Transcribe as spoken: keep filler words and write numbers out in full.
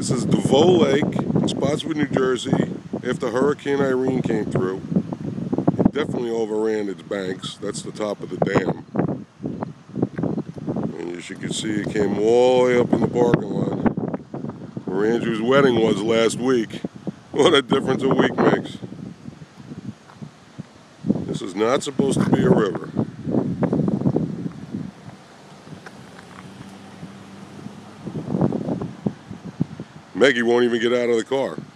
This is Devoe Lake in Spotswood, New Jersey, after Hurricane Irene came through. It definitely overran its banks. That's the top of the dam. And as you can see, it came all the way up in the parking lot where Andrew's wedding was last week. What a difference a week makes. This is not supposed to be a river. Maggie won't even get out of the car.